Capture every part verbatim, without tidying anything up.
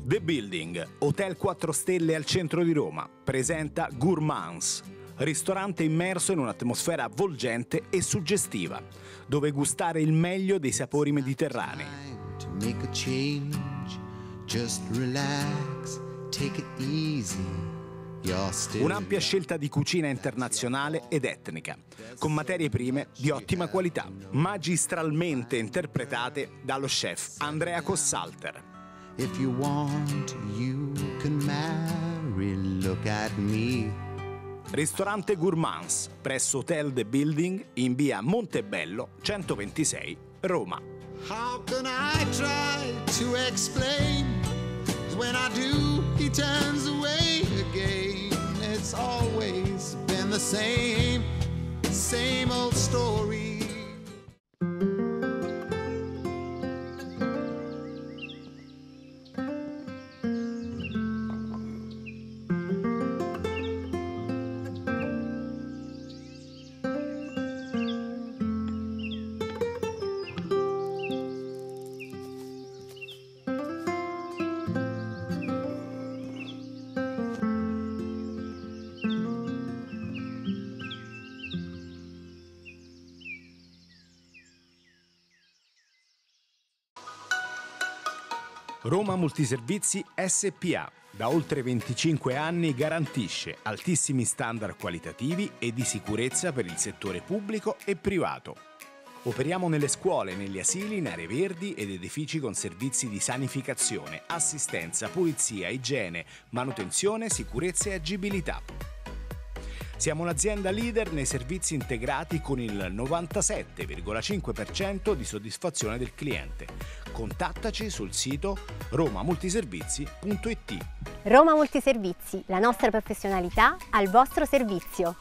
The Building, hotel quattro stelle al centro di Roma, presenta Gourmands, ristorante immerso in un'atmosfera avvolgente e suggestiva, dove gustare il meglio dei sapori mediterranei. Un'ampia scelta di cucina internazionale ed etnica, con materie prime di ottima qualità, magistralmente interpretate dallo chef Andrea Cossalter. If you want, you can marry, look at me. Ristorante Gourmands, presso Hotel The Building, in via Montebello, centoventisei, Roma. How can I try to explain? 'Cause when I do, he turns away again. It's always been the same, same old story. Roma Multiservizi S P A, da oltre venticinque anni garantisce altissimi standard qualitativi e di sicurezza per il settore pubblico e privato. Operiamo nelle scuole, negli asili, in aree verdi ed edifici con servizi di sanificazione, assistenza, pulizia, igiene, manutenzione, sicurezza e agibilità. Siamo un'azienda leader nei servizi integrati con il novantasette virgola cinque per cento di soddisfazione del cliente. Contattaci sul sito romamultiservizi punto it. Roma Multiservizi, la nostra professionalità al vostro servizio.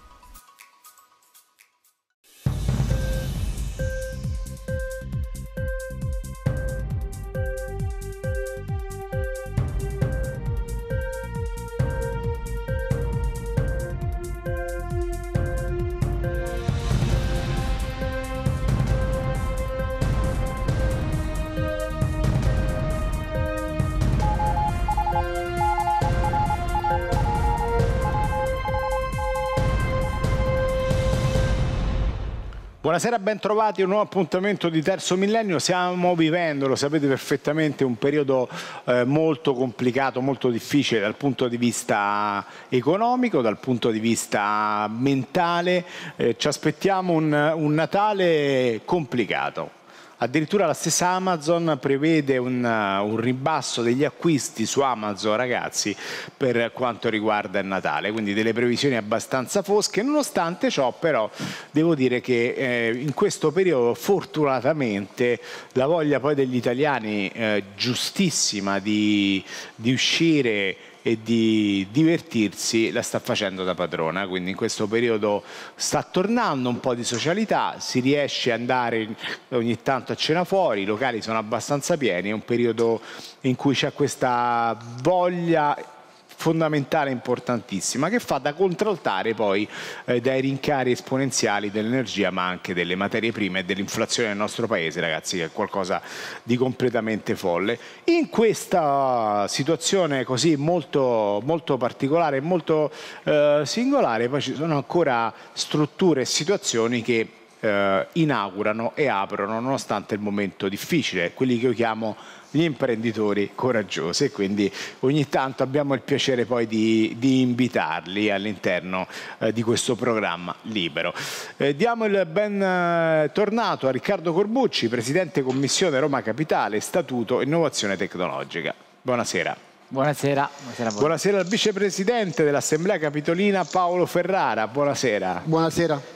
Buonasera, ben trovati a un nuovo appuntamento di Terzo Millennio. Stiamo vivendo, lo sapete perfettamente, un periodo eh, molto complicato, molto difficile dal punto di vista economico, dal punto di vista mentale. Eh, ci aspettiamo un, un Natale complicato. Addirittura la stessa Amazon prevede un, un ribasso degli acquisti su Amazon, ragazzi, per quanto riguarda il Natale, quindi delle previsioni abbastanza fosche. Nonostante ciò, però, devo dire che eh, in questo periodo, fortunatamente, la voglia poi degli italiani eh, giustissima di, di uscire e di divertirsi la sta facendo da padrona, quindi in questo periodo sta tornando un po' di socialità, si riesce ad andare ogni tanto a cena fuori, i locali sono abbastanza pieni, è un periodo in cui c'è questa voglia fondamentale, importantissima, che fa da contraltare poi eh, dai rincari esponenziali dell'energia, ma anche delle materie prime e dell'inflazione nel nostro paese, ragazzi, che è qualcosa di completamente folle. In questa situazione così molto, molto particolare e molto eh, singolare, poi ci sono ancora strutture e situazioni che eh, inaugurano e aprono nonostante il momento difficile, quelli che io chiamo gli imprenditori coraggiosi, e quindi ogni tanto abbiamo il piacere poi di, di invitarli all'interno eh, di questo programma libero. Eh, diamo il ben eh, tornato a Riccardo Corbucci, Presidente Commissione Roma Capitale, Statuto e Innovazione Tecnologica. Buonasera. Buonasera. Buonasera, Buonasera al Vicepresidente dell'Assemblea Capitolina Paolo Ferrara. Buonasera. Buonasera.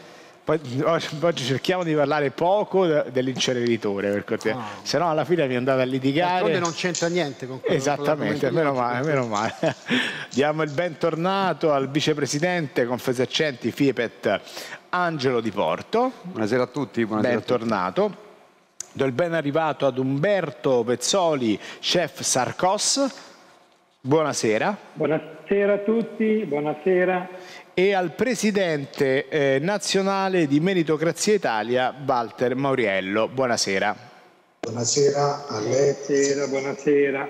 Oggi cerchiamo di parlare poco dell'inceneritore, perché oh. se no alla fine vi andate a litigare. D'altronde non c'entra niente con quello. Esattamente, meno male, meno male. Diamo il bentornato al vicepresidente Confesercenti Fiepet Angelo Di Porto. Buonasera a tutti. Buonasera bentornato. A tutti. Do il ben arrivato ad Umberto Pezzoli, chef Sarcos. Buonasera. Buonasera a tutti, buonasera. E al presidente eh, nazionale di Meritocrazia Italia, Walter Mauriello. Buonasera. Buonasera a lei. Buonasera, buonasera.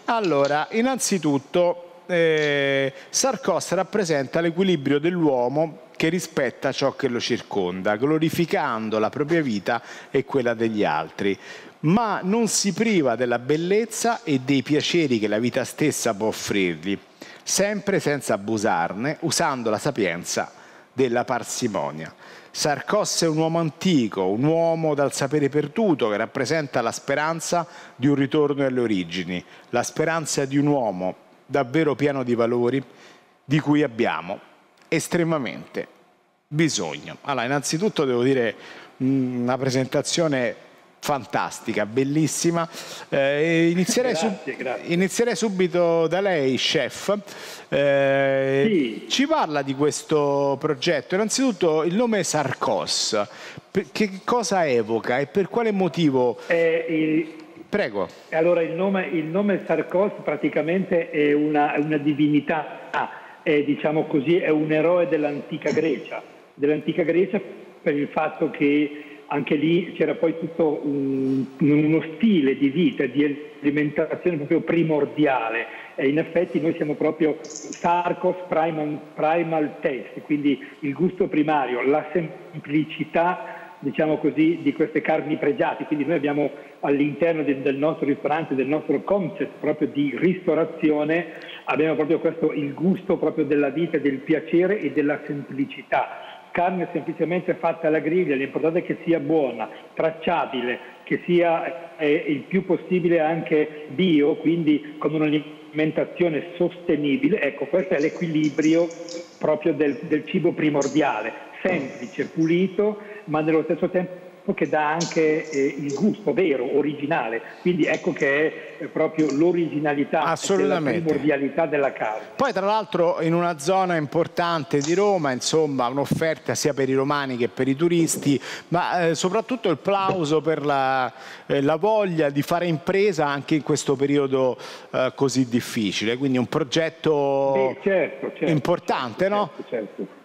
Allora, innanzitutto eh, Sarkos rappresenta l'equilibrio dell'uomo che rispetta ciò che lo circonda, glorificando la propria vita e quella degli altri, ma non si priva della bellezza e dei piaceri che la vita stessa può offrirgli, sempre senza abusarne, usando la sapienza della parsimonia. Sarkos è un uomo antico, un uomo dal sapere perduto che rappresenta la speranza di un ritorno alle origini, la speranza di un uomo davvero pieno di valori di cui abbiamo estremamente bisogno. Allora, innanzitutto devo dire mh, una presentazione fantastica, bellissima. Eh, inizierei, grazie, sub grazie. inizierei subito da lei, chef. Eh, sì. Ci parla di questo progetto. Innanzitutto il nome Sarkos, che cosa evoca e per quale motivo? Eh, il... Prego. Allora, il nome, il nome Sarkos praticamente è una, una divinità, è, diciamo così, è un eroe dell'antica Grecia, dell'antica Grecia per il fatto che anche lì c'era poi tutto un, uno stile di vita, di alimentazione proprio primordiale, e in effetti noi siamo proprio Sarkos primal, primal taste, quindi il gusto primario, la semplicità, diciamo così, di queste carni pregiate. Quindi noi abbiamo all'interno de, del nostro ristorante, del nostro concept proprio di ristorazione, abbiamo proprio questo, il gusto proprio della vita, del piacere e della semplicità. Carne semplicemente fatta alla griglia, l'importante è che sia buona, tracciabile, che sia eh, il più possibile anche bio, quindi con un'alimentazione sostenibile. Ecco, questo è l'equilibrio proprio del, del cibo primordiale, semplice, pulito, ma nello stesso tempo che dà anche eh, il gusto vero, originale. Quindi ecco che è eh, proprio l'originalità e la primordialità della carne. Poi tra l'altro in una zona importante di Roma, insomma, un'offerta sia per i romani che per i turisti, ma eh, soprattutto il plauso per la, eh, la voglia di fare impresa anche in questo periodo eh, così difficile. Quindi un progetto eh, certo, certo, importante, certo, no? Certo, certo.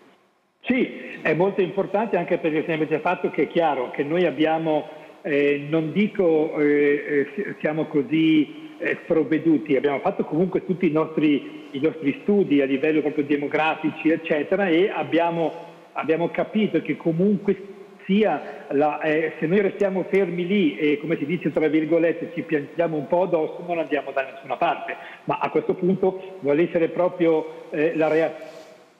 Sì, è molto importante anche per il semplice fatto che è chiaro che noi abbiamo, eh, non dico eh, eh, siamo così eh, sprovveduti, abbiamo fatto comunque tutti i nostri, i nostri studi a livello proprio demografici eccetera, e abbiamo, abbiamo capito che comunque sia la, eh, se noi restiamo fermi lì e come si dice tra virgolette ci piangiamo un po' addosso, non andiamo da nessuna parte, ma a questo punto vuole essere proprio eh, la reazione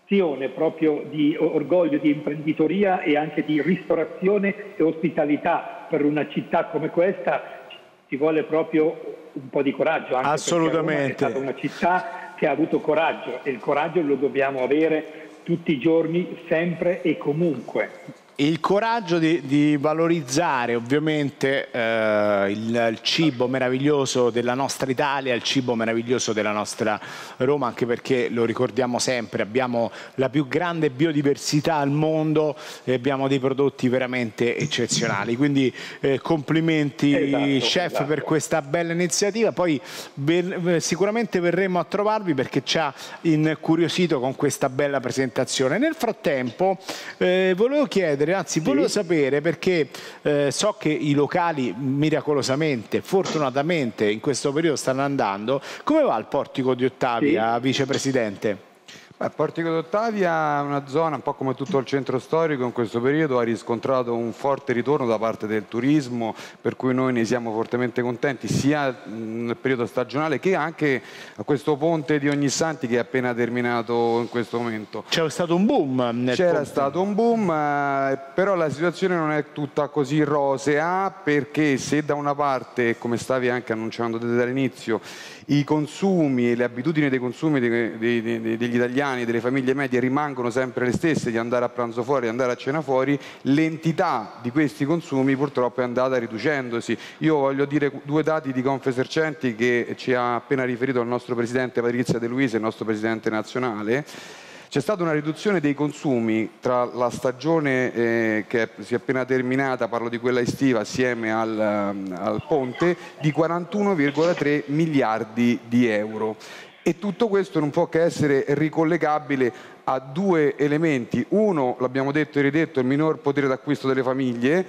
proprio di orgoglio, di imprenditoria e anche di ristorazione e ospitalità per una città come questa. Ci vuole proprio un po' di coraggio, anche assolutamente. Roma è stata una città che ha avuto coraggio, e il coraggio lo dobbiamo avere tutti i giorni, sempre e comunque. Il coraggio di, di valorizzare ovviamente eh, il, il cibo meraviglioso della nostra Italia, il cibo meraviglioso della nostra Roma, anche perché lo ricordiamo sempre, abbiamo la più grande biodiversità al mondo e abbiamo dei prodotti veramente eccezionali. Quindi eh, complimenti esatto, chef esatto. per questa bella iniziativa. Poi ver, sicuramente verremo a trovarvi perché ci ha incuriosito con questa bella presentazione. Nel frattempo eh, volevo chiedere Anzi, volevo sì. sapere perché eh, so che i locali miracolosamente, fortunatamente in questo periodo stanno andando. Come va il Portico di Ottavia, sì. vicepresidente? Il Portico d'Ottavia è una zona, un po' come tutto il centro storico, in questo periodo ha riscontrato un forte ritorno da parte del turismo, per cui noi ne siamo fortemente contenti, sia nel periodo stagionale che anche a questo ponte di Ognissanti che è appena terminato in questo momento. C'era stato un boom. C'era stato un boom, eh, però la situazione non è tutta così rosea, perché se da una parte, come stavi anche annunciando dall'inizio, i consumi e le abitudini dei consumi dei, dei, dei, degli italiani, delle famiglie medie rimangono sempre le stesse, di andare a pranzo fuori, di andare a cena fuori, l'entità di questi consumi purtroppo è andata riducendosi. Io voglio dire due dati di Confesercenti che ci ha appena riferito il nostro presidente Patrizia De Luisa, il nostro presidente nazionale. C'è stata una riduzione dei consumi tra la stagione eh, che si è appena terminata, parlo di quella estiva, assieme al, al ponte, di quarantuno virgola tre miliardi di euro. E tutto questo non può che essere ricollegabile a due elementi. Uno, l'abbiamo detto e ridetto, il minor potere d'acquisto delle famiglie,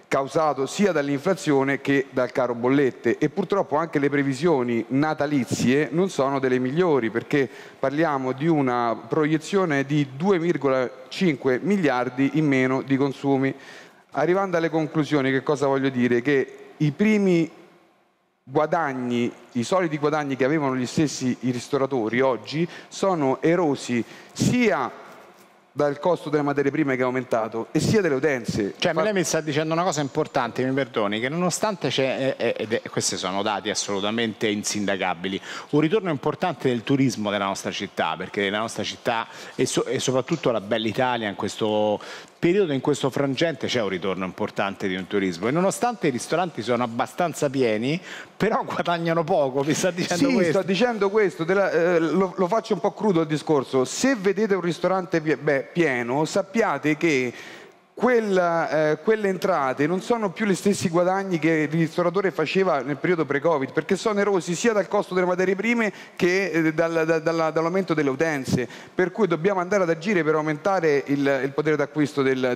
causato sia dall'inflazione che dal caro bollette, e purtroppo anche le previsioni natalizie non sono delle migliori, perché parliamo di una proiezione di due virgola cinque miliardi in meno di consumi. Arrivando alle conclusioni, che cosa voglio dire? Che i primi guadagni, i soliti guadagni che avevano gli stessi i ristoratori oggi sono erosi sia dal costo delle materie prime che è aumentato e sia delle utenze. Cioè, Fa... lei mi sta dicendo una cosa importante, mi perdoni, che nonostante c'è, ed è, questi sono dati assolutamente insindacabili, un ritorno importante del turismo della nostra città, perché la nostra città e, so, e soprattutto la bella Italia in questo periodo, in questo frangente, c'è un ritorno importante di un turismo, e nonostante i ristoranti sono abbastanza pieni, però guadagnano poco. Mi sta dicendo sì, questo? sto dicendo questo, della, eh, lo, lo faccio un po' crudo il discorso. Se vedete un ristorante pie beh, pieno, sappiate che Quella, eh, quelle entrate non sono più gli stessi guadagni che il ristoratore faceva nel periodo pre-Covid, perché sono erosi sia dal costo delle materie prime che eh, dal, da, dall'aumento delle utenze, per cui dobbiamo andare ad agire per aumentare il, il potere d'acquisto del,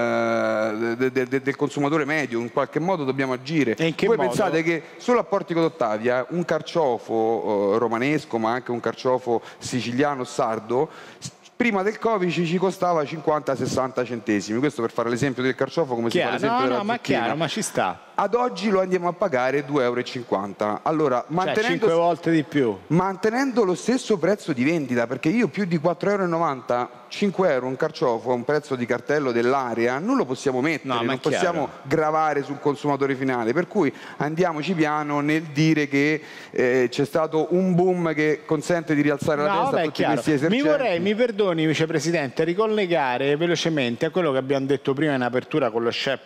del, del, del, del consumatore medio. In qualche modo dobbiamo agire. E in che Voi modo? pensate che solo a Portico d'Ottavia un carciofo eh, romanesco, ma anche un carciofo siciliano, sardo, prima del Covid ci costava cinquanta sessanta centesimi, questo per fare l'esempio del carciofo, come Chiaro, si fa l'esempio no, della no, ma zucchina. chiaro, ma ci sta. Ad oggi lo andiamo a pagare due e cinquanta euro. Allora, Cioè mantenendo, cinque volte di più. mantenendo lo stesso prezzo di vendita, perché io più di quattro e novanta euro, cinque euro un carciofo, un prezzo di cartello dell'area, non lo possiamo mettere, No, ma non è chiaro. possiamo gravare sul consumatore finale, per cui andiamoci piano nel dire che eh, c'è stato un boom che consente di rialzare la No, testa vabbè, a tutti chiaro. questi Mi esercenti. vorrei, mi perdoni Vicepresidente, ricollegare velocemente a quello che abbiamo detto prima in apertura con lo chef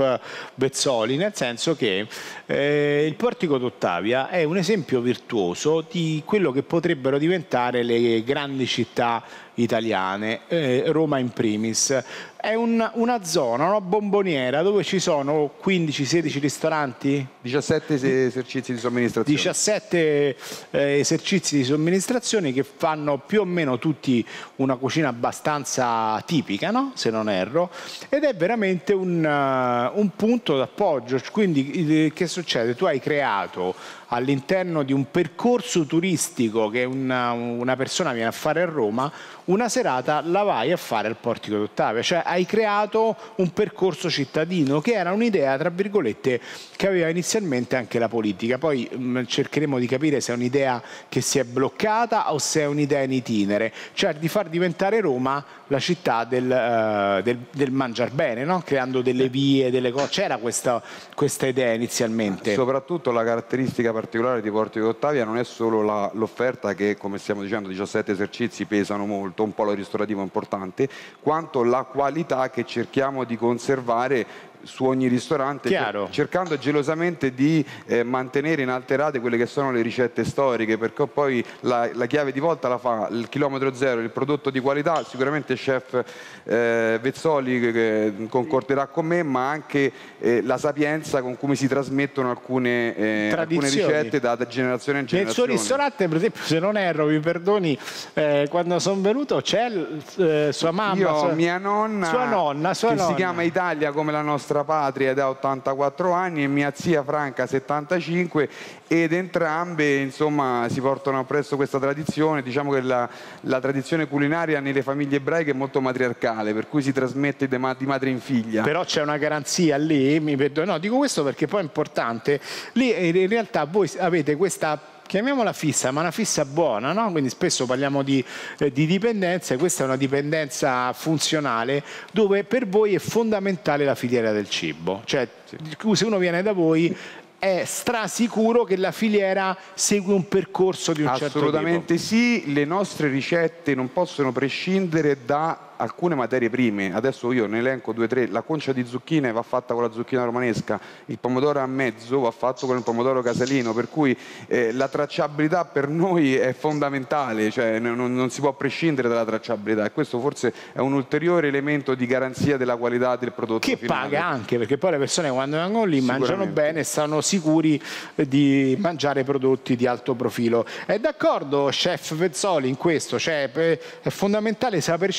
Vezzoli, nel senso che eh, il Portico d'Ottavia è un esempio virtuoso di quello che potrebbero diventare le grandi città italiane, eh, Roma in primis. È un, una zona, una bomboniera dove ci sono quindici sedici ristoranti? diciassette esercizi di somministrazione. diciassette eh, esercizi di somministrazione che fanno più o meno tutti una cucina abbastanza tipica, no? Se non erro, ed è veramente un, uh, un punto d'appoggio. Quindi eh, che succede? Tu hai creato all'interno di un percorso turistico che una, una persona viene a fare a Roma, una serata la vai a fare al Portico d'Ottavia, cioè hai creato un percorso cittadino che era un'idea, tra virgolette, che aveva inizialmente anche la politica. Poi mh, cercheremo di capire se è un'idea che si è bloccata o se è un'idea in itinere, cioè di far diventare Roma la città del, uh, del, del mangiar bene, no? Creando delle vie, delle cose. C'era questa, questa idea inizialmente. Soprattutto la caratteristica particolare di Portico d'Ottavia non è solo l'offerta che, come stiamo dicendo, diciassette esercizi pesano molto, un polo ristorativo importante, quanto la qualità che cerchiamo di conservare su ogni ristorante, Chiaro. cercando gelosamente di eh, mantenere inalterate quelle che sono le ricette storiche, perché poi la, la chiave di volta la fa il chilometro zero, il prodotto di qualità. Sicuramente chef eh, Vezzoli che, che concorderà con me, ma anche eh, la sapienza con cui si trasmettono alcune, eh, alcune ricette da, da generazione in generazione. Nel suo ristorante, per esempio, se non erro, mi perdoni, eh, quando sono venuto c'è eh, sua mamma, Io, sua, mia nonna, sua nonna, sua che nonna. si chiama Italia come la nostra patria ed ha ottantaquattro anni, e mia zia Franca settantacinque, ed entrambe insomma si portano appresso questa tradizione. Diciamo che la, la tradizione culinaria nelle famiglie ebraiche è molto matriarcale, per cui si trasmette di, ma, di madre in figlia. Però c'è una garanzia lì, mi perdo- no, dico questo perché poi è importante, lì in realtà voi avete questa, chiamiamola fissa, ma una fissa buona, no? Quindi spesso parliamo di, eh, di dipendenza, e questa è una dipendenza funzionale dove per voi è fondamentale la filiera del cibo, cioè se uno viene da voi è strasicuro che la filiera segue un percorso di un certo tipo. Assolutamente sì, le nostre ricette non possono prescindere da alcune materie prime. Adesso io ne elenco due o tre. La concia di zucchine va fatta con la zucchina romanesca, il pomodoro a mezzo va fatto con il pomodoro casalino, per cui eh, la tracciabilità per noi è fondamentale, cioè non, non si può prescindere dalla tracciabilità, e questo forse è un ulteriore elemento di garanzia della qualità del prodotto che finale. paga anche, perché poi le persone quando vengono lì mangiano bene e stanno sicuri di mangiare prodotti di alto profilo. È d'accordo chef Vezzoli in questo? Cioè è fondamentale saper scegliere,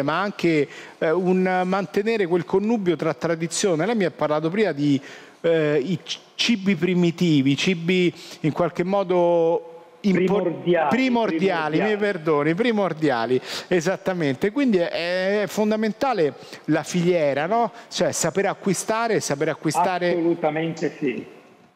ma anche eh, un mantenere quel connubio tra tradizione. Lei mi ha parlato prima di eh, i cibi primitivi, cibi in qualche modo primordiali, primordiali, mi perdoni, primordiali, esattamente. Quindi è fondamentale la filiera, no? Cioè saper acquistare, saper acquistare. Assolutamente sì.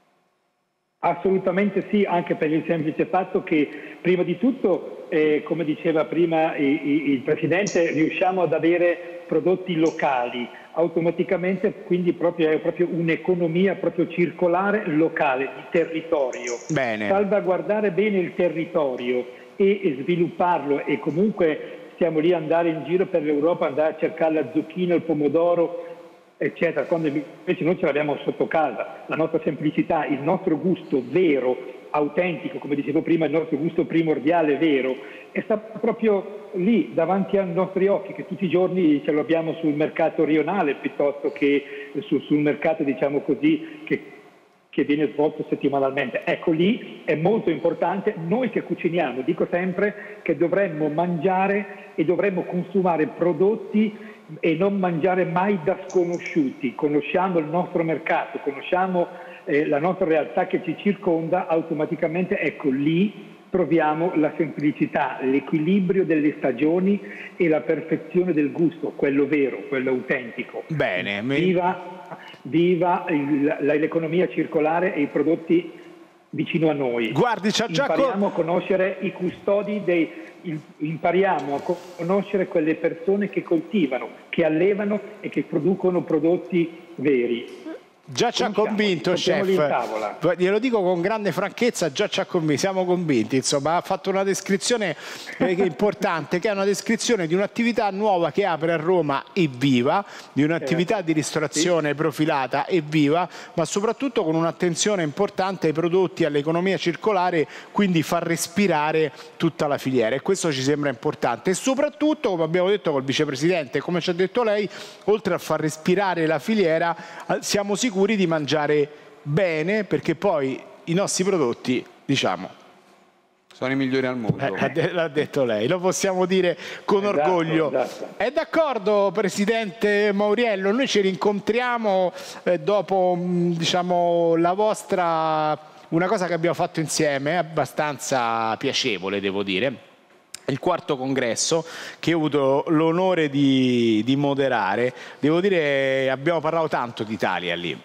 Assolutamente sì, anche per il semplice fatto che prima di tutto, eh, come diceva prima il, il Presidente, riusciamo ad avere prodotti locali, automaticamente quindi proprio, è proprio un'economia proprio circolare locale, di territorio. Bene. Salvaguardare bene il territorio e, e svilupparlo, e comunque stiamo lì ad andare in giro per l'Europa, andare a cercare la zucchina, il pomodoro, eccetera, quando invece noi ce l'abbiamo sotto casa, la nostra semplicità, il nostro gusto vero, autentico, come dicevo prima, il nostro gusto primordiale vero, è stato proprio lì davanti ai nostri occhi, che tutti i giorni ce lo abbiamo sul mercato rionale piuttosto che sul, sul mercato, diciamo così, che, che viene svolto settimanalmente. Ecco, lì è molto importante, noi che cuciniamo, dico sempre che dovremmo mangiare e dovremmo consumare prodotti e non mangiare mai da sconosciuti. Conosciamo il nostro mercato, conosciamo eh, la nostra realtà che ci circonda, automaticamente ecco lì troviamo la semplicità, l'equilibrio delle stagioni e la perfezione del gusto, quello vero, quello autentico. Bene. Viva, viva il, l'economia circolare e i prodotti vicino a noi. Guardi, c'ha già impariamo a conoscere i custodi dei impariamo a conoscere quelle persone che coltivano, che allevano e che producono prodotti veri. Già ci ha convinto, chef. Glielo dico con grande franchezza, già ci ha convinto, siamo convinti, insomma, ha fatto una descrizione eh, che è importante, che è una descrizione di un'attività nuova che apre a Roma e viva, di un'attività certo. di ristorazione sì. profilata e viva, ma soprattutto con un'attenzione importante ai prodotti, all'economia circolare, quindi far respirare tutta la filiera, e questo ci sembra importante. E soprattutto, come abbiamo detto col vicepresidente, come ci ha detto lei, oltre a far respirare la filiera, siamo sicuri di mangiare bene, perché poi i nostri prodotti, diciamo, sono i migliori al mondo. Eh, l'ha detto lei, lo possiamo dire con esatto, orgoglio. Esatto. È d'accordo, Presidente Mauriello? Noi ci rincontriamo eh, dopo, diciamo, la vostra, una cosa che abbiamo fatto insieme, abbastanza piacevole, devo dire. Il quarto congresso che ho avuto l'onore di, di moderare. Devo dire, abbiamo parlato tanto d'Italia lì.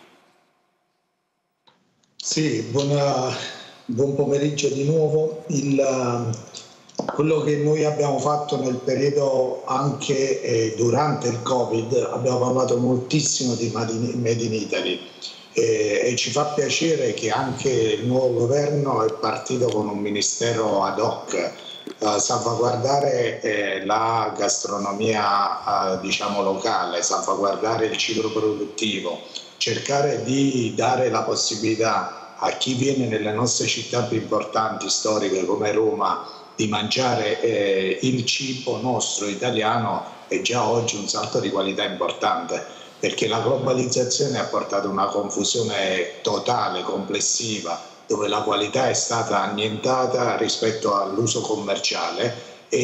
Sì, buona, buon pomeriggio di nuovo. Il, quello che noi abbiamo fatto nel periodo anche eh, durante il Covid, abbiamo parlato moltissimo di Made in, Made in Italy eh, e ci fa piacere che anche il nuovo governo è partito con un ministero ad hoc, Uh, salvaguardare eh, la gastronomia uh, diciamo locale, salvaguardare il ciclo produttivo, cercare di dare la possibilità a chi viene nelle nostre città più importanti storiche come Roma di mangiare eh, il cibo nostro italiano, è già oggi un salto di qualità importante, perché la globalizzazione ha portato una confusione totale, complessiva, dove la qualità è stata annientata rispetto all'uso commerciale,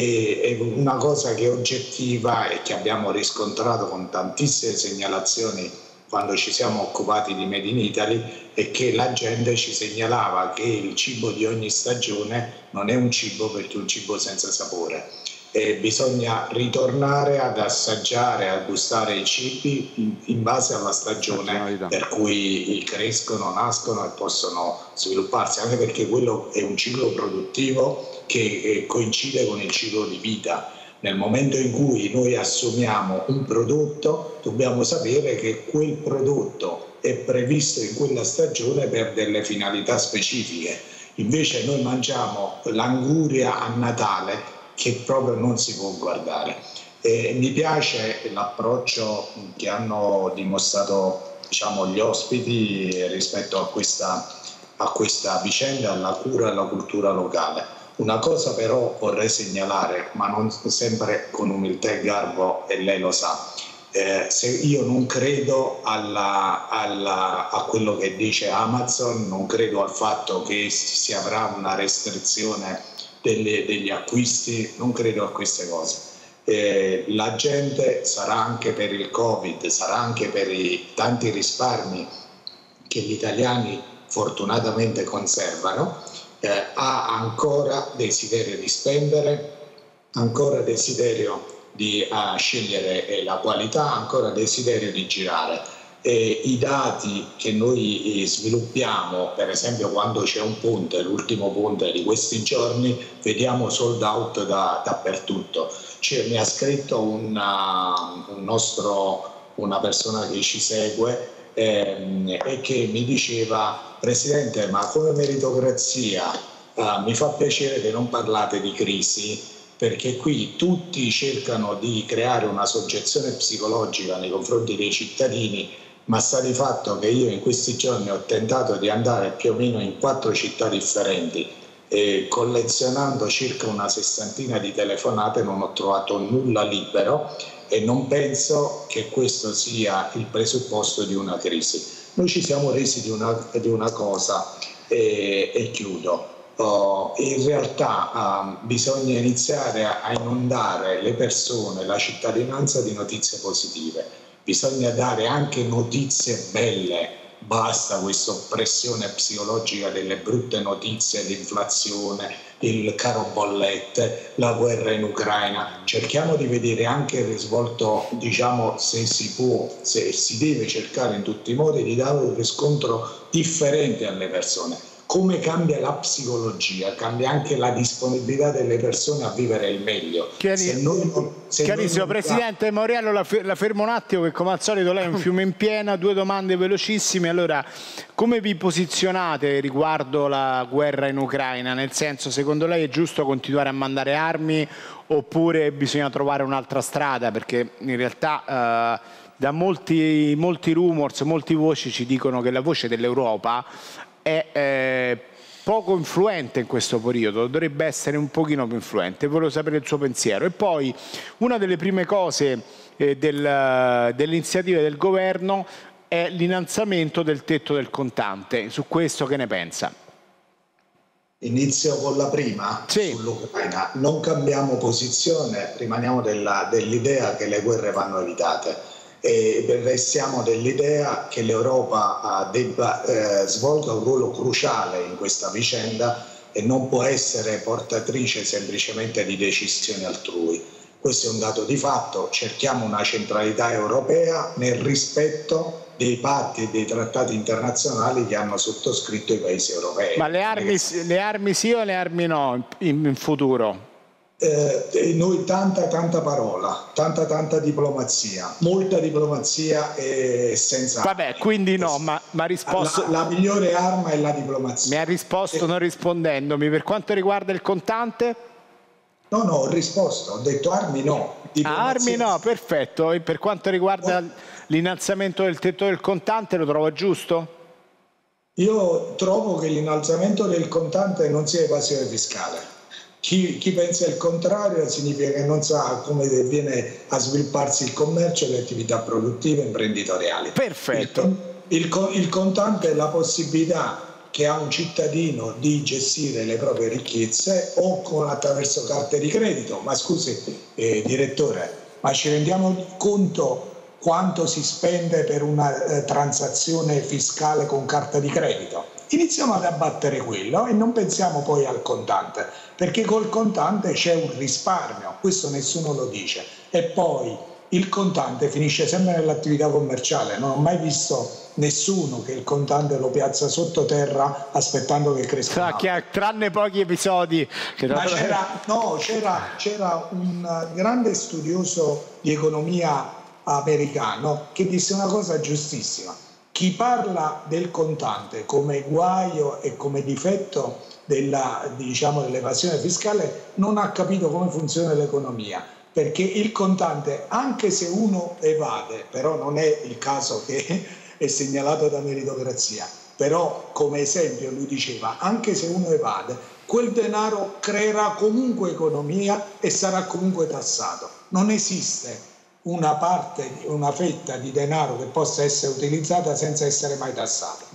e una cosa che è oggettiva e che abbiamo riscontrato con tantissime segnalazioni quando ci siamo occupati di Made in Italy è che la gente ci segnalava che il cibo di ogni stagione non è un cibo, perché è un cibo senza sapore. E bisogna ritornare ad assaggiare, a gustare i cibi in, in base alla stagione per cui crescono, nascono e possono svilupparsi, anche perché quello è un ciclo produttivo che eh, coincide con il ciclo di vita. Nel momento in cui noi assumiamo un prodotto, dobbiamo sapere che quel prodotto è previsto in quella stagione per delle finalità specifiche. Invece noi mangiamo l'anguria a Natale, che proprio non si può guardare. E mi piace l'approccio che hanno dimostrato, diciamo, gli ospiti rispetto a questa, a questa vicenda, alla cura e alla cultura locale. Una cosa però vorrei segnalare, ma non sempre con umiltà e garbo, e lei lo sa, eh, se io non credo alla, alla, a quello che dice Amazon, non credo al fatto che si avrà una restrizione Delle, degli acquisti, non credo a queste cose. Eh, la gente sarà anche per il Covid, sarà anche per i tanti risparmi che gli italiani fortunatamente conservano, eh, ha ancora desiderio di spendere, ancora desiderio di uh, scegliere eh, la qualità, ancora desiderio di girare. E i dati che noi sviluppiamo, per esempio quando c'è un ponte, l'ultimo ponte di questi giorni, vediamo sold out da, dappertutto. Cioè, mi ha scritto una, un nostro, una persona che ci segue ehm, e che mi diceva: Presidente, ma come meritocrazia eh, mi fa piacere che non parlate di crisi, perché qui tutti cercano di creare una soggezione psicologica nei confronti dei cittadini, ma sta di fatto che io in questi giorni ho tentato di andare più o meno in quattro città differenti e collezionando circa una sessantina di telefonate non ho trovato nulla libero e non penso che questo sia il presupposto di una crisi. Noi ci siamo resi di una, di una cosa e, e chiudo. Uh, in realtà uh, bisogna iniziare a, a inondare le persone, la cittadinanza di notizie positive, bisogna dare anche notizie belle, basta questa oppressione psicologica delle brutte notizie, l'inflazione, il caro bollette, la guerra in Ucraina. Cerchiamo di vedere anche il risvolto, diciamo, se si può, se si deve cercare in tutti i modi di dare un riscontro differente alle persone. Come cambia la psicologia, cambia anche la disponibilità delle persone a vivere il meglio. Chiari- se noi non, se Chiarissimo, noi non... Presidente Mauriello, la, la fermo un attimo, che come al solito lei è un fiume in piena. Due domande velocissime. Allora, come vi posizionate riguardo la guerra in Ucraina? Nel senso, secondo lei è giusto continuare a mandare armi oppure bisogna trovare un'altra strada? Perché in realtà eh, da molti, molti rumors, molte voci ci dicono che la voce dell'Europa è eh, poco influente in questo periodo, dovrebbe essere un pochino più influente. Volevo sapere il suo pensiero. E poi una delle prime cose eh, del, dell'iniziativa del governo è l'innalzamento del tetto del contante. Su questo che ne pensa? Inizio con la prima, sì. Sull'Ucraina. Non cambiamo posizione, rimaniamo della, dell'idea che le guerre vanno evitate. E restiamo dell'idea che l'Europa debba eh, svolga un ruolo cruciale in questa vicenda e non può essere portatrice semplicemente di decisioni altrui. Questo è un dato di fatto. Cerchiamo una centralità europea nel rispetto dei patti e dei trattati internazionali che hanno sottoscritto i paesi europei. Ma le armi, le armi sì o le armi no in, in futuro? Eh, noi tanta tanta parola, tanta tanta diplomazia, molta diplomazia e senza Vabbè, armi. Quindi no, ma ha risposto... La, la migliore arma è la diplomazia. Mi ha risposto e... non rispondendomi. Per quanto riguarda il contante? No, no, ho risposto, ho detto armi no. Ah, armi no, perfetto. E per quanto riguarda no. l'innalzamento del tetto del contante, lo trovo giusto? Io trovo che l'innalzamento del contante non sia evasione fiscale. Chi, chi pensa il contrario significa che non sa come viene a svilupparsi il commercio e le attività produttive e imprenditoriali. Perfetto. Il, il, il contante è la possibilità che ha un cittadino di gestire le proprie ricchezze o con, attraverso carte di credito. Ma scusi, eh, direttore, ma ci rendiamo conto quanto si spende per una eh, transazione fiscale con carta di credito? Iniziamo ad abbattere quello e non pensiamo poi al contante, perché col contante c'è un risparmio, questo nessuno lo dice. E poi il contante finisce sempre nell'attività commerciale, non ho mai visto nessuno che il contante lo piazza sottoterra aspettando che cresca. Sa, tranne pochi episodi. Che Ma c'era, no, c'era, c'era un grande studioso di economia americano che disse una cosa giustissima. Chi parla del contante come guaio e come difetto della, diciamo, dell'evasione fiscale non ha capito come funziona l'economia, perché il contante, anche se uno evade, però non è il caso che è segnalato da meritocrazia, però come esempio lui diceva, anche se uno evade, quel denaro creerà comunque economia e sarà comunque tassato. Non esiste una parte, una fetta di denaro che possa essere utilizzata senza essere mai tassata.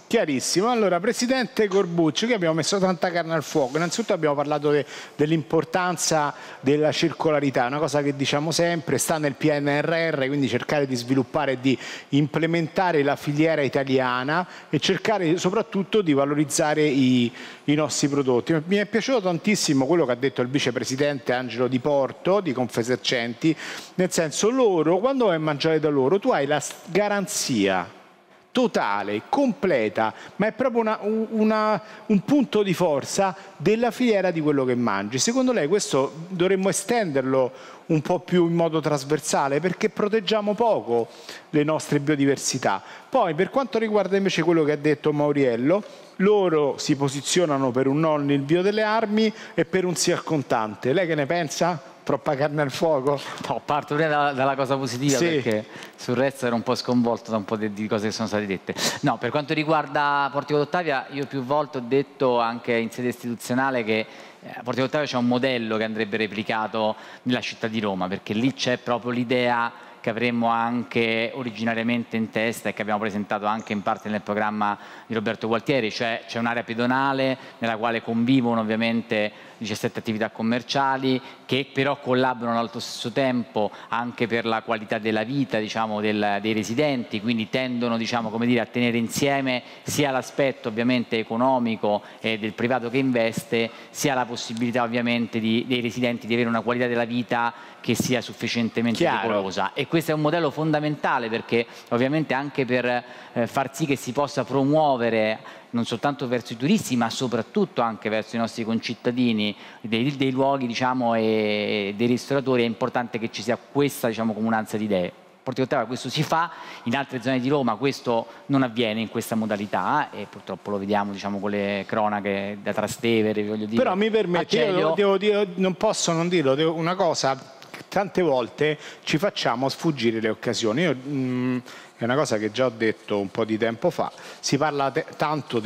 Chiarissimo. Allora, Presidente Corbucci, che abbiamo messo tanta carne al fuoco. Innanzitutto abbiamo parlato de, dell'importanza della circolarità, una cosa che diciamo sempre, sta nel P N R R, quindi cercare di sviluppare e di implementare la filiera italiana e cercare soprattutto di valorizzare i, i nostri prodotti. Mi è piaciuto tantissimo quello che ha detto il Vicepresidente Angelo Di Porto di Confesercenti, nel senso, loro, quando vai a mangiare da loro, tu hai la garanzia totale, completa, ma è proprio una, una, un punto di forza della filiera di quello che mangi. Secondo lei questo dovremmo estenderlo un po' più in modo trasversale, perché proteggiamo poco le nostre biodiversità? Poi, per quanto riguarda invece quello che ha detto Mauriello, loro si posizionano per un no all'invio delle armi e per un sì al contante. Lei che ne pensa? Troppa carne al fuoco? No, parto prima dalla, dalla cosa positiva, sì, perché sul resto ero un po' sconvolto da un po' di, di cose che sono state dette. No, per quanto riguarda Portico d'Ottavia, io più volte ho detto anche in sede istituzionale che a Portico d'Ottavia c'è un modello che andrebbe replicato nella città di Roma, perché lì c'è proprio l'idea che avremmo anche originariamente in testa e che abbiamo presentato anche in parte nel programma di Roberto Gualtieri, cioè c'è un'area pedonale nella quale convivono ovviamente diciassette attività commerciali che però collaborano allo stesso tempo anche per la qualità della vita, diciamo, del, dei residenti, quindi tendono, diciamo, come dire, a tenere insieme sia l'aspetto ovviamente economico e del privato che investe, sia la possibilità ovviamente di, dei residenti di avere una qualità della vita che sia sufficientemente decorosa. E questo è un modello fondamentale, perché ovviamente anche per eh, far sì che si possa promuovere non soltanto verso i turisti ma soprattutto anche verso i nostri concittadini dei, dei luoghi, diciamo, e dei ristoratori, è importante che ci sia questa, diciamo, comunanza di idee. Portico d'Ottavia questo si fa, in altre zone di Roma questo non avviene in questa modalità e purtroppo lo vediamo, diciamo, con le cronache da Trastevere, voglio dire. Però mi permette, io devo, devo, non posso non dirlo, devo, una cosa, tante volte ci facciamo sfuggire le occasioni. Io, mh, è una cosa che già ho detto un po' di tempo fa, si parla tanto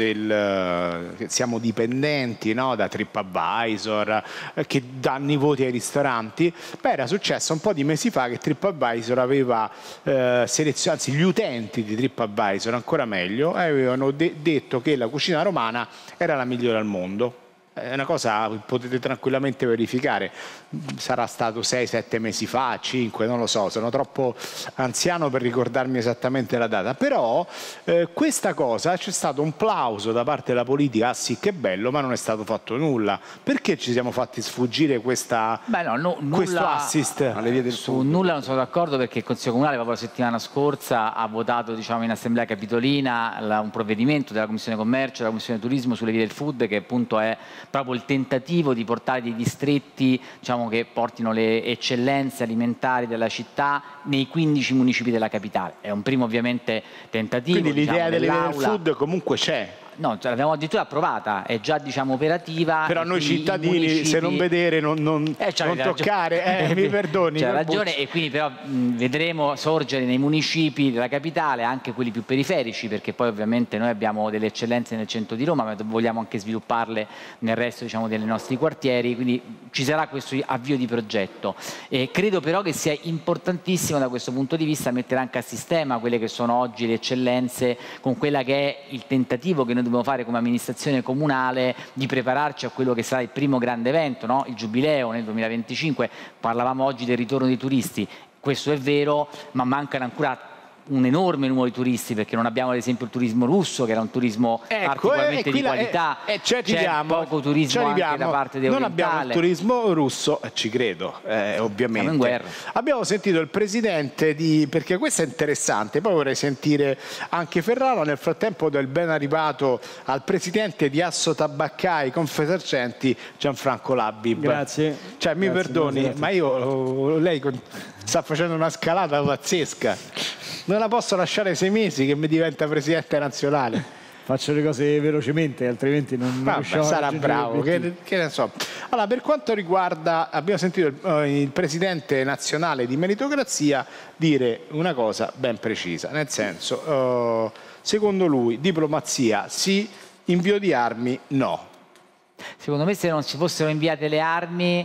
del che siamo dipendenti, no, da TripAdvisor, eh, che danno i voti ai ristoranti. Beh, era successo un po' di mesi fa che TripAdvisor aveva eh, selezionato, anzi gli utenti di TripAdvisor, ancora meglio, avevano de detto che la cucina romana era la migliore al mondo. È una cosa che potete tranquillamente verificare, sarà stato sei sette mesi fa, cinque, non lo so, sono troppo anziano per ricordarmi esattamente la data, però eh, questa cosa, c'è stato un plauso da parte della politica, ah sì che bello, ma non è stato fatto nulla. Perché ci siamo fatti sfuggire questa, Beh no, no, questo nulla, assist? Alle vie del su sud. Nulla non sono d'accordo, perché il Consiglio Comunale proprio la settimana scorsa ha votato, diciamo, in Assemblea Capitolina la, un provvedimento della Commissione Commercio, della Commissione Turismo sulle vie del food, che appunto è proprio il tentativo di portare dei distretti, diciamo, che portino le eccellenze alimentari della città nei quindici municipi della capitale. È un primo ovviamente tentativo. Quindi l'idea, diciamo, delle vie del food comunque c'è. No, l'abbiamo addirittura approvata, è già, diciamo, operativa. Però noi cittadini, municipi... se non vedere, non, non, eh, non toccare, eh, mi perdoni. C'ha ragione, e quindi però mh, vedremo sorgere nei municipi della capitale, anche quelli più periferici, perché poi ovviamente noi abbiamo delle eccellenze nel centro di Roma, ma vogliamo anche svilupparle nel resto, diciamo, dei nostri quartieri, quindi ci sarà questo avvio di progetto. E credo però che sia importantissimo da questo punto di vista mettere anche a sistema quelle che sono oggi le eccellenze, con quella che è il tentativo che noi dobbiamo fare come amministrazione comunale di prepararci a quello che sarà il primo grande evento, no? Il Giubileo nel duemilaventicinque. Parlavamo oggi del ritorno dei turisti, questo è vero, ma mancano ancora un enorme numero di turisti, perché non abbiamo ad esempio il turismo russo, che era un turismo ecco, particolarmente eh, di la, qualità, eh, c'è poco turismo anche da parte di non abbiamo il turismo russo, ci credo, eh, ovviamente. Siamo in guerra. Abbiamo sentito il presidente di, perché questo è interessante, poi vorrei sentire anche Ferraro, nel frattempo do il ben arrivato al presidente di Asso Tabaccai Confesercenti, Gianfranco Labib. Grazie. Cioè, mi Grazie, perdoni, buonasera. ma io, lei sta facendo una scalata pazzesca. Non la posso lasciare sei mesi che mi diventa presidente nazionale. Faccio le cose velocemente, altrimenti non Vabbè, riusciamo sarà a bravo, che, che ne so. Allora, per quanto riguarda, abbiamo sentito il, eh, il presidente nazionale di Meritocrazia dire una cosa ben precisa, nel senso, eh, secondo lui, diplomazia sì, invio di armi no. Secondo me, se non ci fossero inviate le armi,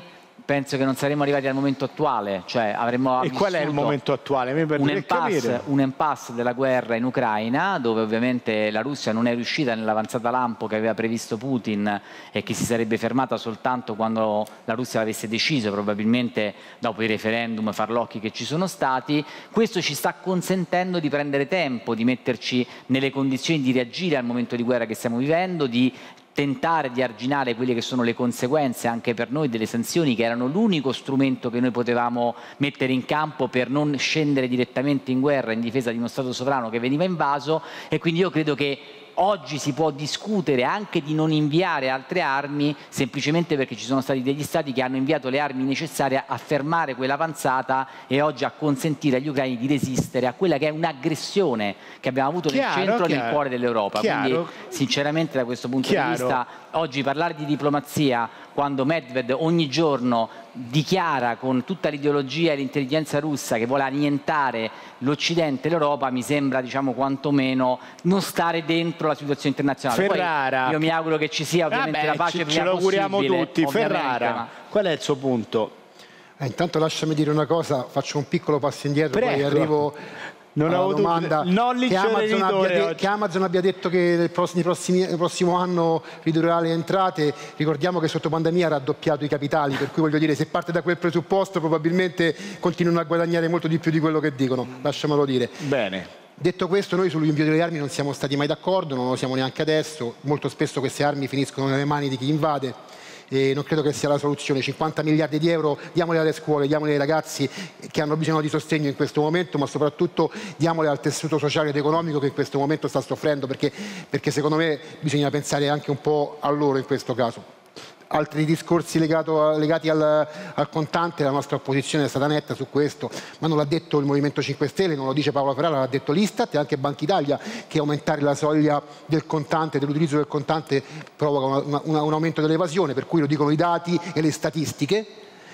penso che non saremmo arrivati al momento attuale, cioè avremmo E qual è il momento attuale? Mi un impasse, un impasse della guerra in Ucraina, dove ovviamente la Russia non è riuscita nell'avanzata lampo che aveva previsto Putin e che si sarebbe fermata soltanto quando la Russia l'avesse deciso, probabilmente dopo i referendum farlocchi che ci sono stati. Questo ci sta consentendo di prendere tempo, di metterci nelle condizioni di reagire al momento di guerra che stiamo vivendo, di tentare di arginare quelle che sono le conseguenze anche per noi delle sanzioni, che erano l'unico strumento che noi potevamo mettere in campo per non scendere direttamente in guerra in difesa di uno Stato sovrano che veniva invaso. E quindi io credo che oggi si può discutere anche di non inviare altre armi, semplicemente perché ci sono stati degli Stati che hanno inviato le armi necessarie a fermare quell'avanzata e oggi a consentire agli ucraini di resistere a quella che è un'aggressione che abbiamo avuto Chiaro, nel centro e chiaro. nel cuore dell'Europa. Chiaro. Quindi sinceramente da questo punto Chiaro. di vista oggi parlare di diplomazia quando Medved ogni giorno dichiara con tutta l'ideologia e l'intelligenza russa che vuole annientare l'Occidente e l'Europa mi sembra, diciamo, quantomeno non stare dentro la situazione internazionale. Ferrara. Poi io mi auguro che ci sia ovviamente Vabbè, la pace ci- prima ce lo auguriamo possibile, tutti. ovviamente, Ferrara, ma- qual è il suo punto? Eh, intanto lasciami dire una cosa, faccio un piccolo passo indietro, poi Prego. arrivo Non alla ho avuto- domanda. non li che, c'era Amazon abbia editore de- oggi. che Amazon abbia detto che nel prossimo, prossimi, nel prossimo anno ridurrà le entrate. Ricordiamo che sotto pandemia ha raddoppiato i capitali, per cui voglio dire, se parte da quel presupposto probabilmente continuano a guadagnare molto di più di quello che dicono, lasciamelo dire. Bene. Detto questo, noi sull'invio delle armi non siamo stati mai d'accordo, non lo siamo neanche adesso. Molto spesso queste armi finiscono nelle mani di chi invade e non credo che sia la soluzione. cinquanta miliardi di euro diamoli alle scuole, diamoli ai ragazzi che hanno bisogno di sostegno in questo momento, ma soprattutto diamoli al tessuto sociale ed economico che in questo momento sta soffrendo, perché, perché secondo me bisogna pensare anche un po' a loro in questo caso. Altri discorsi legato, legati al, al contante, la nostra opposizione è stata netta su questo, ma non l'ha detto il Movimento cinque Stelle, non lo dice Paolo Ferrara, l'ha detto l'Istat e anche Banca Italia, che aumentare la soglia del contante, dell'utilizzo del contante provoca una, una, un aumento dell'evasione, per cui lo dicono i dati e le statistiche.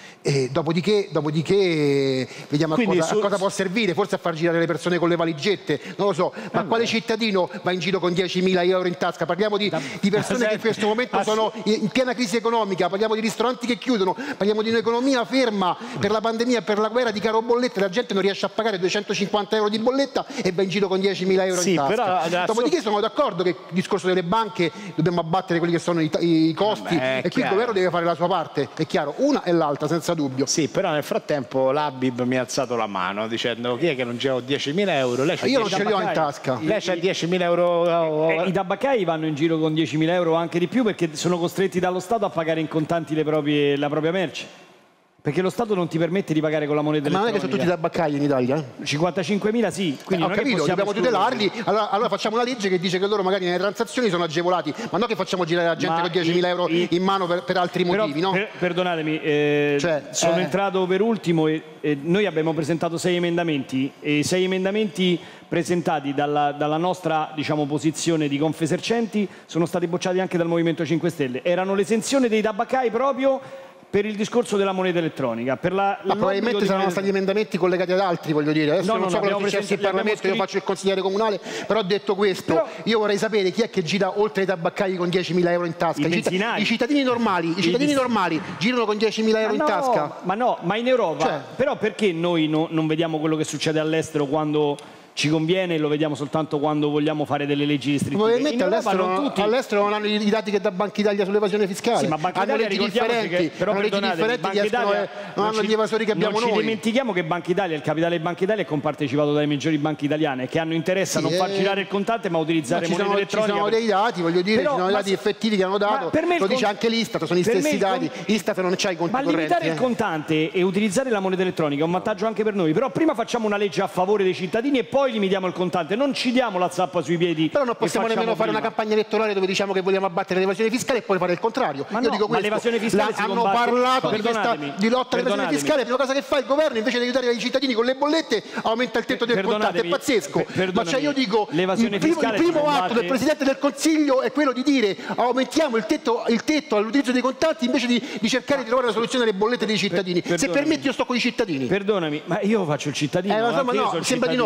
E dopodiché, dopodiché vediamo a cosa, su- a cosa può servire, forse a far girare le persone con le valigette, non lo so, ma quale cittadino va in giro con diecimila euro in tasca? Parliamo di, di persone che in questo momento sono in piena crisi economica, parliamo di ristoranti che chiudono, parliamo di un'economia ferma per la pandemia, per la guerra, di caro bollette, la gente non riesce a pagare duecentocinquanta euro di bolletta e va in giro con diecimila euro Sì, in tasca. però adesso- Dopodiché sono d'accordo che il discorso delle banche dobbiamo abbattere quelli che sono i, i costi Vabbè, è e qui il chiaro. governo deve fare la sua parte, è chiaro, una e l'altra senza dubbio. Sì, però nel frattempo l'Abib mi ha alzato la mano dicendo chi è che non c'è diecimila euro? Lei c'ha Io non dieci- ce li ho in tasca. Lei c'ha diecimila euro. Eh, I tabaccai vanno in giro con diecimila euro o anche di più perché sono costretti dallo Stato a pagare in contanti le proprie- la propria merce. Perché lo Stato non ti permette di pagare con la moneta Ma non è che sono tutti elettronica. tabaccai in Italia? Eh? cinquantacinquemila sì, quindi Eh, ho non è che capito, possiamo dobbiamo tutelarli, allora, allora facciamo una legge che dice che loro magari nelle transazioni sono agevolati, ma non che facciamo girare la gente Ma con diecimila i- euro i- in mano per, per altri Però, motivi, no? per- perdonatemi, eh, Cioè, sono eh. entrato per ultimo e, e noi abbiamo presentato sei emendamenti e i sei emendamenti presentati dalla, dalla nostra, diciamo, posizione di Confesercenti sono stati bocciati anche dal Movimento cinque Stelle. Erano l'esenzione dei tabaccai proprio per il discorso della moneta elettronica. Per la, Ma l'obbligo probabilmente di saranno moneta- stati emendamenti collegati ad altri, voglio dire. Adesso No, non no, so no, quello abbiamo che successo in presentato- Parlamento, io abbiamo faccio il consigliere comunale, però detto questo, Però- io vorrei sapere chi è che gira oltre ai tabaccai con diecimila euro in tasca. I I, citt- benzinai. i cittadini normali, i I cittadini dis- normali girano con diecimila euro in Ma no, tasca. Ma no, ma in Europa. Cioè- Però perché noi no- non vediamo quello che succede all'estero quando ci conviene e lo vediamo soltanto quando vogliamo fare delle leggi restrittive? Probabilmente In Europa all'estero non non, tutti. all'estero non hanno i i dati che dà Banca Italia sull'evasione fiscale. Sì, ma Banca hanno Italia, leggi ricordiamoci differenti, che, però hanno leggi perdonatemi, differenti, Banca riescono, Italia eh, non hanno ci- gli evasori che abbiamo non ci noi. dimentichiamo che Banca Italia, il capitale di Banca Italia è compartecipato dalle maggiori banche italiane che hanno interesse Sì, a non far eh, girare il contante ma utilizzare Ma ci moneta sono, ci elettronica. sono per- dei dati, voglio dire, Però, ci sono dei ma dati se- effettivi che hanno dato, ma per me il lo dice con- anche l'Istat, sono gli per me stessi il con- dati. Istat non c'ha i conti Ma correnti. limitare il eh. contante e utilizzare la moneta elettronica è un vantaggio anche per noi. Però prima facciamo una legge a favore dei cittadini e poi limitiamo il contante. Non ci diamo la zappa sui piedi. Però non e possiamo facciamo nemmeno fare prima. una campagna elettorale dove diciamo che vogliamo abbattere l'evasione fiscale e poi fare il contrario. Ma Io no, dico ma questo. l'evasione fiscale La- si hanno combatte- parlato di, questa, Perdonatemi, di lotta all'evasione perdonatemi. fiscale, la prima cosa che fa il governo invece di aiutare i cittadini con le bollette aumenta il tetto del contante, è Perdonatemi, pazzesco. per- Ma perdonami, cioè io dico, il l'evasione primo, il fiscale si primo combatte- atto del Presidente del Consiglio è quello di dire aumentiamo il tetto, il tetto all'utilizzo dei contanti invece di, di cercare di trovare una soluzione alle bollette dei cittadini. Se perdonami. permetti io sto con i cittadini. Perdonami, ma io faccio il cittadino. Eh, ma insomma, anche io no, sono il sembra di no cittadino. però.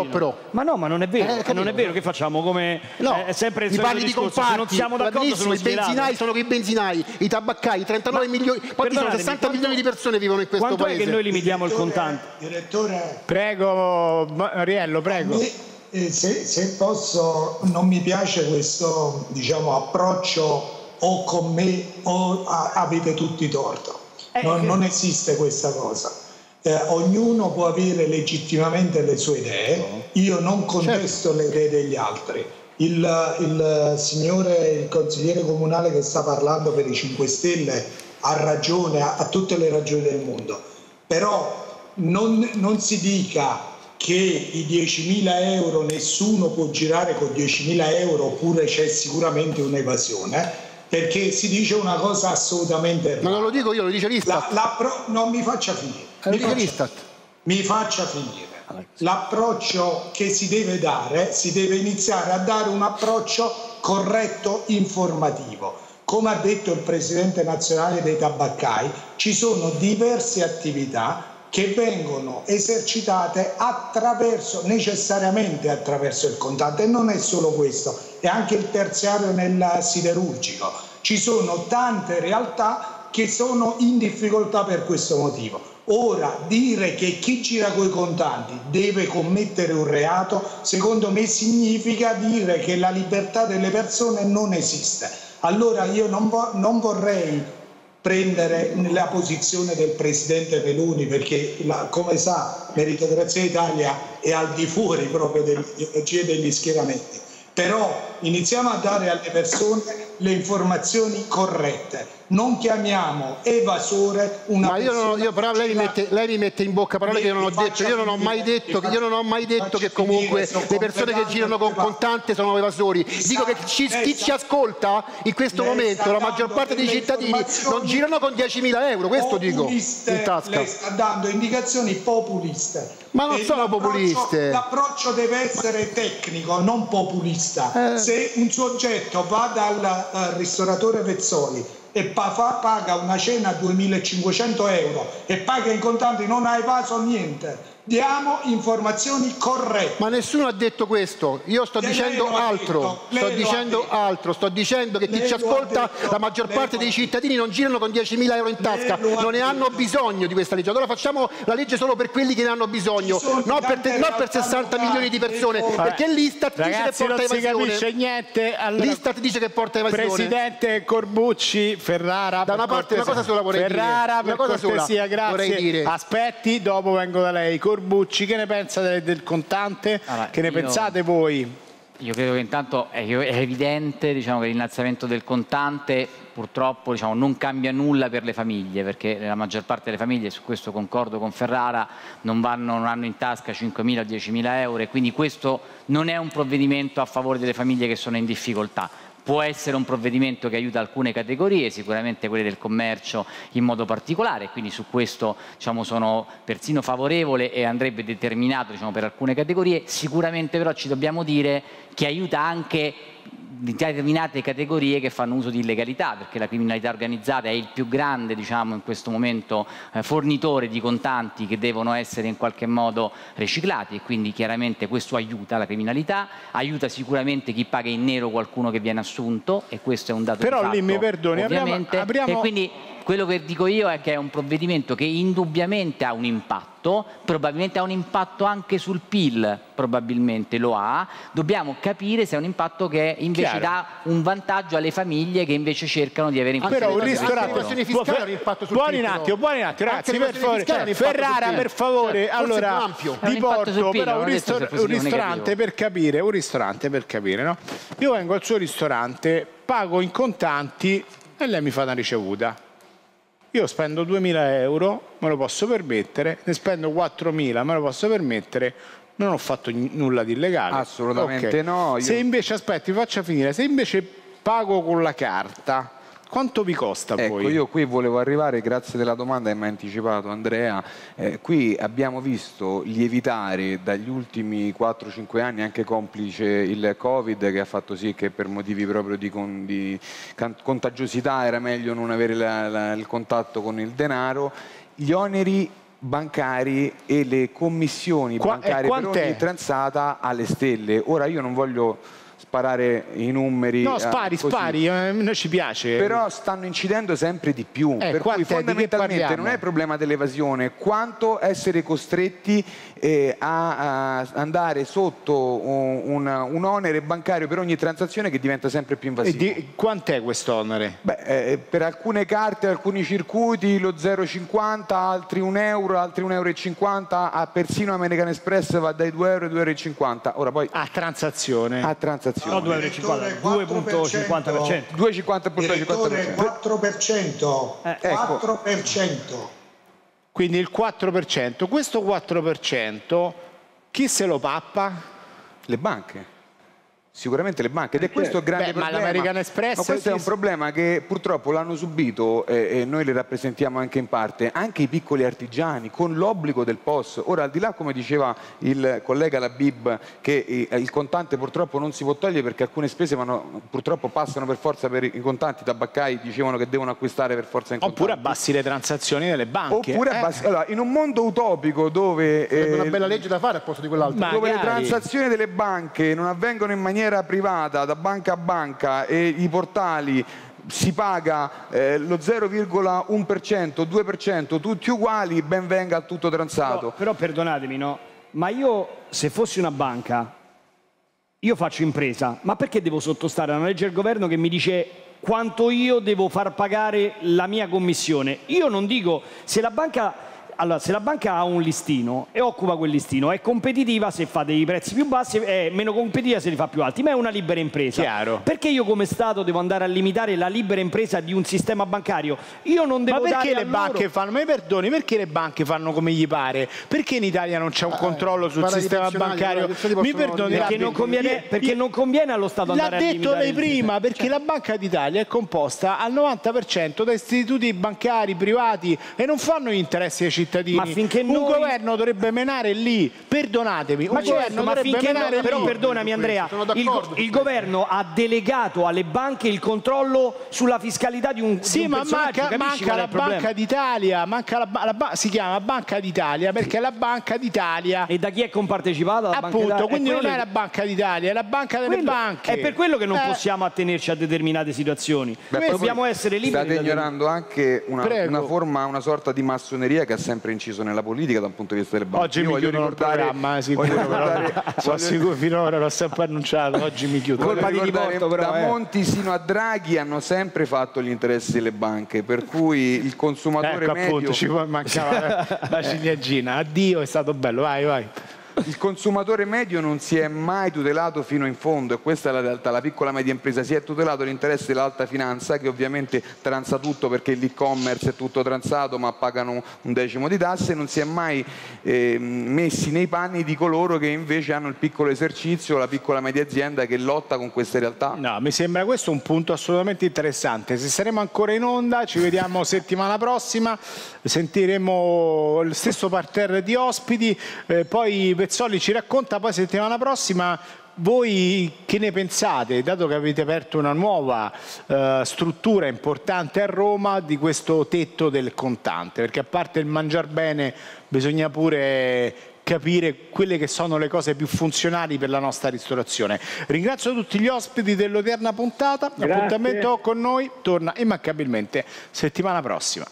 Ma no, ma non è vero, eh, non è vero, che facciamo come no, è sempre il mi parli di discorso, comparti, se non siamo d'accordo sono i benzinai sono quei benzinai, i tabaccai, trentanove milioni, poi ci sono sessanta milioni di persone vivono in questo quanto paese. Quanto è che noi limitiamo il contante? Direttore, prego Ariello, prego. Se, se posso, non mi piace questo, diciamo, approccio o con me o a, avete tutti torto. Non, non esiste questa cosa. Eh, ognuno può avere legittimamente le sue idee, io non contesto certo. le idee degli altri. Il, il signore, il consigliere comunale che sta parlando per i cinque Stelle ha ragione, ha, ha tutte le ragioni del mondo, però non, non si dica che i diecimila euro nessuno può girare con diecimila euro oppure c'è sicuramente un'evasione, perché si dice una cosa assolutamente errata. Ma non lo dico io, lo dice l'Istat. La, la non mi faccia finire. Mi faccia, mi faccia finire. L'approccio che si deve dare, si deve iniziare a dare un approccio corretto, informativo. Come ha detto il presidente nazionale dei tabaccai, ci sono diverse attività che vengono esercitate attraverso, necessariamente attraverso il contante, e non è solo questo, è anche il terziario nel siderurgico. Ci sono tante realtà che sono in difficoltà per questo motivo. Ora, dire che chi gira coi contanti deve commettere un reato, secondo me significa dire che la libertà delle persone non esiste. Allora io non, vo- non vorrei prendere la posizione del presidente Meloni, perché la, come sa Meritocrazia Italia è al di fuori proprio delle ideologie e degli schieramenti, però iniziamo a dare alle persone le informazioni corrette, non chiamiamo evasore una ma io persona. Non, io però lei mi, mette, lei mi mette in bocca parole che io non ho detto, io non ho mai detto, io non ho mai detto che comunque le persone che girano con contante sono evasori. Dico che ci, chi ci ascolta in questo momento, la maggior parte dei cittadini non girano con diecimila euro, questo dico in tasca. Lei sta dando indicazioni populiste. Ma non sono populiste. L'approccio deve essere tecnico, non populista. Eh. Se un soggetto va dal uh, ristoratore Vezzoli e pa- fa, paga una cena a duemilacinquecento euro e paga in contanti, non ha evaso niente. Diamo informazioni corrette. Ma nessuno ha detto questo, io sto Lei dicendo altro, sto dicendo altro, sto dicendo che chi ci ascolta, la maggior parte dei cittadini non girano con diecimila euro in tasca, non ne hanno bisogno di questa legge. Allora facciamo la legge solo per quelli che ne hanno bisogno, non per, te, non per sessanta milioni di persone, perché l'Istat dice che porta evasione. Ragazzi, non si capisce niente. Allora, l'Istat dice che porta evasione. Presidente Corbucci, Ferrara, da una parte una cosa sola vorrei Ferrara, dire. per una cosa cortesia, sola grazie. Vorrei dire. Aspetti, dopo vengo da lei. Corbucci, che ne pensa del, del contante? Allora, che ne io, pensate voi? Io credo che intanto è, è evidente, diciamo, che l'innalzamento del contante purtroppo, diciamo, non cambia nulla per le famiglie, perché la maggior parte delle famiglie, su questo concordo con Ferrara, non, vanno, non hanno in tasca cinquemila o diecimila euro, e quindi questo non è un provvedimento a favore delle famiglie che sono in difficoltà. Può essere un provvedimento che aiuta alcune categorie, sicuramente quelle del commercio in modo particolare, quindi su questo, diciamo, sono persino favorevole e andrebbe determinato, diciamo, per alcune categorie. Sicuramente però ci dobbiamo dire che aiuta anche determinate categorie che fanno uso di illegalità, perché la criminalità organizzata è il più grande, diciamo, in questo momento eh, fornitore di contanti che devono essere in qualche modo riciclati, e quindi chiaramente questo aiuta la criminalità, aiuta sicuramente chi paga in nero qualcuno che viene assunto, e questo è un dato però di fatto, lì mi perdoni, ovviamente, apriamo, apriamo... e quindi quello che dico io è che è un provvedimento che indubbiamente ha un impatto, probabilmente ha un impatto anche sul P I L, probabilmente lo ha, dobbiamo capire se è un impatto che invece Chiaro. dà un vantaggio alle famiglie che invece cercano di avere in però un ristorante buoni un attimo, buoni un attimo, ragazzi, per favore, Ferrara, per favore, allora vi porto però un, ristor un ristorante per capire, un ristorante per capire, no? Io vengo al suo ristorante, pago in contanti e lei mi fa una ricevuta. Io spendo duemila euro, me lo posso permettere, ne spendo quattromila, me lo posso permettere, non ho fatto nulla di illegale. Assolutamente okay. no. Io... Se invece, aspetti, faccia finire, se invece pago con la carta, quanto vi costa ecco, poi? Ecco, io qui volevo arrivare, grazie della domanda che mi ha anticipato Andrea. Eh, qui abbiamo visto lievitare dagli ultimi quattro cinque anni, anche complice il Covid, che ha fatto sì che per motivi proprio di, con, di contagiosità era meglio non avere la, la, il contatto con il denaro, gli oneri bancari e le commissioni Qua, bancarie per ogni transata alle stelle. Ora io non voglio sparare i numeri. No, spari, eh, spari, a noi ci piace. Però stanno incidendo sempre di più. Eh, per cui fondamentalmente non è il problema dell'evasione, quanto essere costretti eh, a, a andare sotto un, un, un onere bancario per ogni transazione che diventa sempre più invasivo. E di, quant'è questo onere? Beh, eh, per alcune carte, alcuni circuiti, lo zero virgola cinquanta, altri un euro, altri un euro e cinquanta, a persino American Express va dai due euro ai due euro e cinquanta. Ora poi a transazione. A transazione. No, due virgola cinquanta, due virgola cinquanta per cento. due virgola cinquanta per cento. quattro per cento. Eh, quattro per cento. Quindi il quattro per cento. Questo quattro per cento chi se lo pappa? Le banche. Sicuramente le banche, ed è questo il grande Beh, problema. Ma l'American Express... Ma questo è un problema che purtroppo l'hanno subito, eh, e noi le rappresentiamo anche in parte, anche i piccoli artigiani, con l'obbligo del P O S. Ora, al di là, come diceva il collega Labib, che il contante purtroppo non si può togliere perché alcune spese vanno, purtroppo passano per forza per i contanti, i tabaccai dicevano che devono acquistare per forza in contanti. Oppure abbassi le transazioni delle banche. Oppure eh. abbassi... Allora, in un mondo utopico dove... È una eh, bella legge da fare al posto di quell'altro. dove le transazioni delle banche non avvengono in maniera privata da banca a banca e i portali si paga eh, lo zero virgola uno per cento, due per cento, tutti uguali, ben venga tutto transato. Però, però perdonatemi, no? Ma io, se fossi una banca, io faccio impresa, ma perché devo sottostare a una legge del governo che mi dice quanto io devo far pagare la mia commissione? Io non dico, se la banca... Allora, se la banca ha un listino e occupa quel listino, è competitiva se fa dei prezzi più bassi, è meno competitiva se li fa più alti, ma è una libera impresa. Chiaro. Perché io come Stato devo andare a limitare la libera impresa di un sistema bancario? Io non devo Ma perché dare le banche loro... fanno? Mi perdoni, perché le banche fanno come gli pare? Perché in Italia non c'è un controllo sul sistema bancario? Mi perdoni, perché non conviene, perché non conviene allo Stato andare a limitare. L'ha detto lei prima, perché la Banca d'Italia è composta al novanta per cento da istituti bancari privati e non fanno gli interessi ai cittadini. Ma finché un noi... governo dovrebbe menare lì, perdonatemi, ma un certo, governo ma dovrebbe finché menare no, però lì. perdonami Andrea, il, il governo ha delegato alle banche il controllo sulla fiscalità di un, sì, di un ma personaggio. manca, manca la Banca d'Italia, manca la, la, la, si chiama Banca d'Italia perché è la Banca d'Italia. E da chi è compartecipata? La Appunto, Banca quindi non è la Banca d'Italia, è la Banca delle quello, banche. È per quello che non eh. possiamo attenerci a determinate situazioni. Beh, dobbiamo essere liberi. State ignorando anche una, Prego. una forma, una sorta di massoneria che ha sempre inciso nella politica da un punto di vista delle banche. Oggi Io mi voglio chiudono il ricordare, programma, sicuro, voglio però, ricordare, sono sicuro, finora l'ho sempre annunciato, oggi mi chiudo. voglio Colpa di ricordare, Diporto, però, da eh. Monti sino a Draghi hanno sempre fatto gli interessi delle banche, per cui il consumatore Ecco, medio... appunto, ci mancava la ciliegina. Addio, è stato bello, vai, vai. Il consumatore medio non si è mai tutelato fino in fondo e questa è la realtà. La piccola e media impresa si è tutelato l'interesse dell'alta finanza che ovviamente transa tutto perché l'e-commerce è tutto transato ma pagano un decimo di tasse, non si è mai eh, messi nei panni di coloro che invece hanno il piccolo esercizio, la piccola e media azienda che lotta con queste realtà. No, mi sembra questo un punto assolutamente interessante. Se saremo ancora in onda ci vediamo settimana prossima, sentiremo il stesso parterre di ospiti, eh, poi Pezzoli ci racconta, poi settimana prossima voi che ne pensate, dato che avete aperto una nuova eh, struttura importante a Roma di questo tetto del contante, perché a parte il mangiar bene bisogna pure capire quelle che sono le cose più funzionali per la nostra ristorazione. Ringrazio tutti gli ospiti dell'odierna puntata, l'appuntamento con noi torna immancabilmente settimana prossima.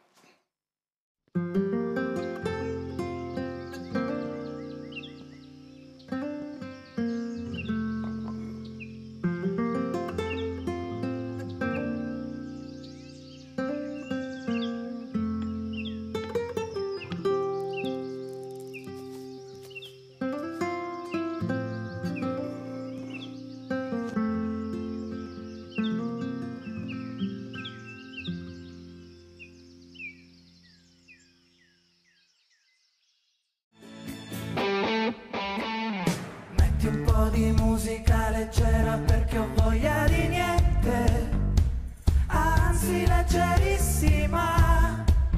Di musica leggera perché ho voglia di niente, anzi leggerissima,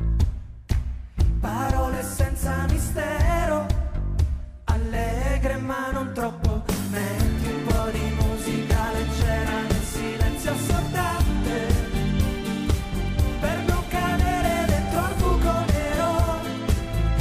parole senza mistero, allegre ma non troppo. Metti un po' di musica leggera nel silenzio assordante per non cadere dentro al buco nero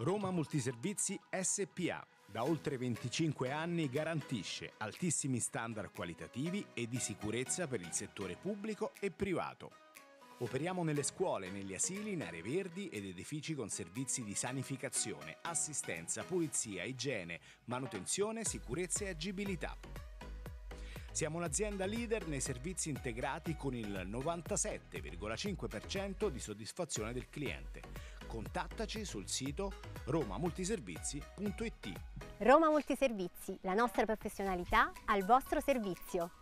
Roma Multiservizi S P A da oltre venticinque anni garantisce altissimi standard qualitativi e di sicurezza per il settore pubblico e privato. Operiamo nelle scuole, negli asili, in aree verdi ed edifici con servizi di sanificazione, assistenza, pulizia, igiene, manutenzione, sicurezza e agibilità. Siamo un'azienda leader nei servizi integrati con il novantasette virgola cinque per cento di soddisfazione del cliente. Contattaci sul sito romamultiservizi punto it. Roma Multiservizi, la nostra professionalità al vostro servizio.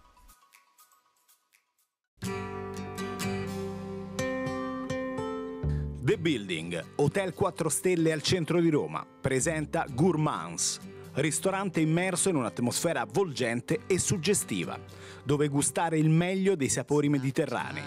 The Building, hotel quattro stelle al centro di Roma, presenta Gourmands, ristorante immerso in un'atmosfera avvolgente e suggestiva, dove gustare il meglio dei sapori mediterranei.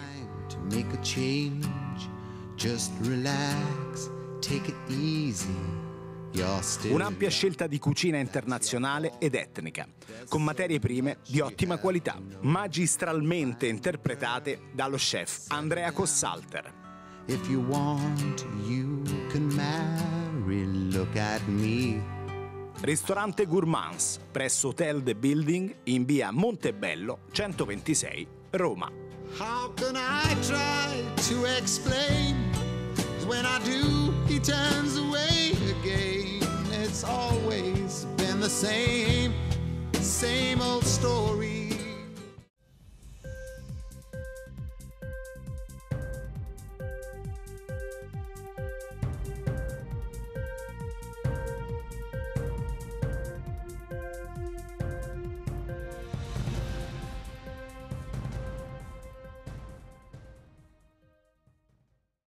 Un'ampia scelta di cucina internazionale ed etnica, con materie prime di ottima qualità, magistralmente interpretate dallo chef Andrea Cossalter. If you want, you can marry, look at me. Ristorante Gourmands, presso Hotel The Building, in via Montebello, centoventisei, Roma. How can I try to explain? 'Cause when I do, he turns away again. It's always been the same, same old story.